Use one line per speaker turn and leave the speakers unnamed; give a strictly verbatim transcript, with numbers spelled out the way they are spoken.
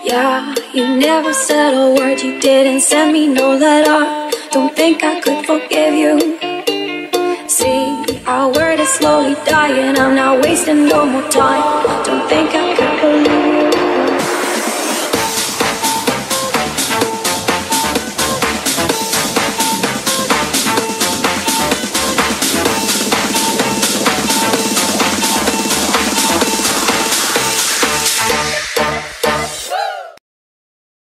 Yeah, you never said a word, you didn't send me no letter. Don't think I could forgive you. See, our word is slowly dying, I'm not wasting no more time.